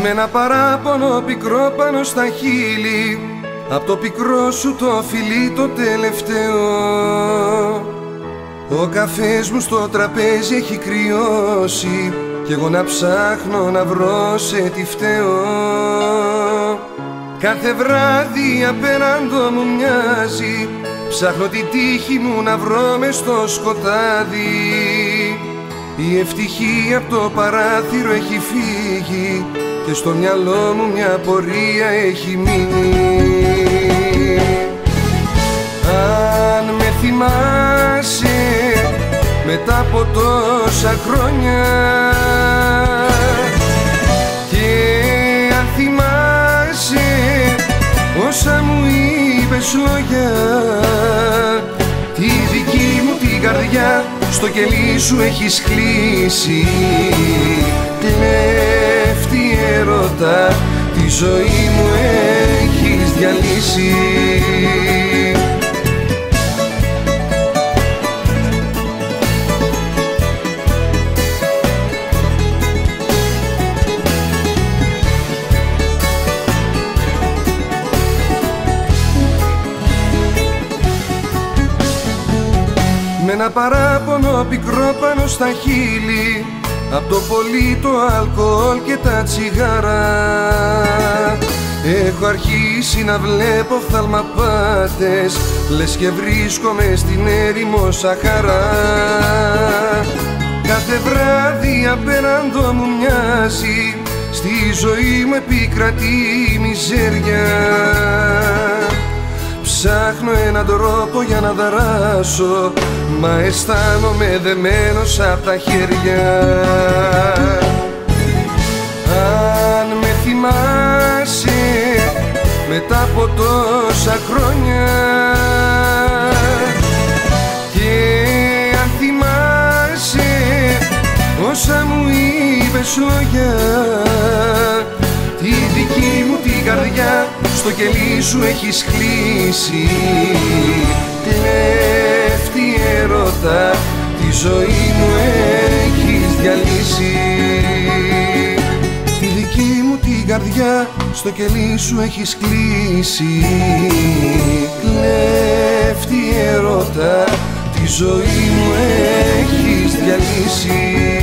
Με ένα παράπονο πικρό πάνω στα χείλη, απ' το πικρό σου το φιλί το τελευταίο. Ο καφές μου στο τραπέζι έχει κρυώσει κι εγώ να ψάχνω να βρω σε τι φταίω. Κάθε βράδυ απέναντο μου μοιάζει, ψάχνω τη τύχη μου να βρω μες στο σκοτάδι. Η ευτυχία απ' το παράθυρο έχει φύγει και στο μυαλό μου μια πορεία έχει μείνει. Αν με θυμάσαι μετά από τόσα χρόνια και αν θυμάσαι όσα μου είπες λόγια, τη δική μου την καρδιά στο κελί σου έχεις κλείσει. Κλέφτη έρωτα, τη ζωή μου έχεις διαλύσει. Με ένα παράπονο πικρό πάνω στα χείλη, απ' το πολύ το αλκοόλ και τα τσιγάρα, έχω αρχίσει να βλέπω φθαλμαπάτες, λες και βρίσκομαι στην έρημο Σαχαρά. Κάθε βράδυ απέναντο μου μοιάζει, στη ζωή μου επικρατεί η μιζέρια. Ψάχνω έναν τρόπο για να δράσω, μα αισθάνομαι δεμένος απ' τα χέρια. Αν με θυμάσαι μετά από τόσα χρόνια και αν θυμάσαι όσα μου είπες λόγια, τη δική μου την καρδιά στο κελί σου έχεις κλείσει. Κλέφτη έρωτα, τη ζωή μου έχεις διαλύσει. Τη δική μου την καρδιά στο κελί σου έχεις κλείσει. Κλέφτη έρωτα, τη ζωή μου έχεις διαλύσει.